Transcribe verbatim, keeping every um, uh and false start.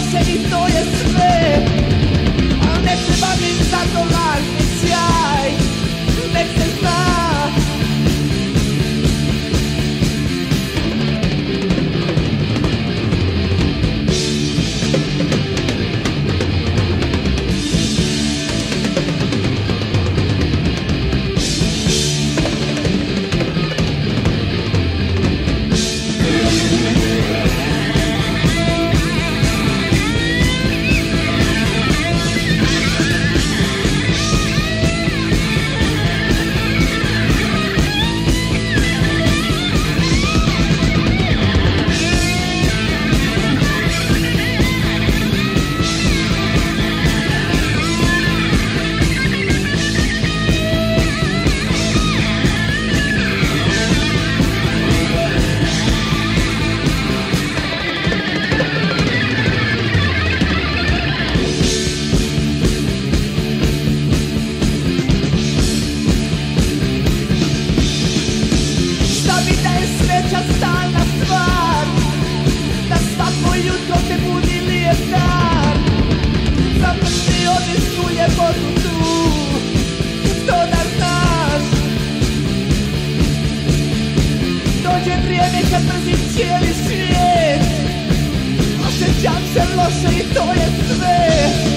loše i to je sve. Al ne treba mi za to lažni sjaj, nek se zna. Stalna stvar, da svako jutro te budi lijep dan. Završi odisku ljepotu tu, to da znaš. Dođe vrijeme kad mrzim cijeli svijet, osjećam se loše i to je sve.